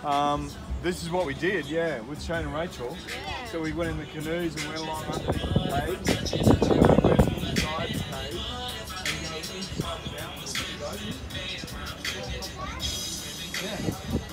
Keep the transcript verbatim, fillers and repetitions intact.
Um, this is what we did, yeah, with Shane and Rachel. Yeah. So we went in the canoes and went along underneath the cave. And then we went inside the cave and went inside the mountains. Yeah.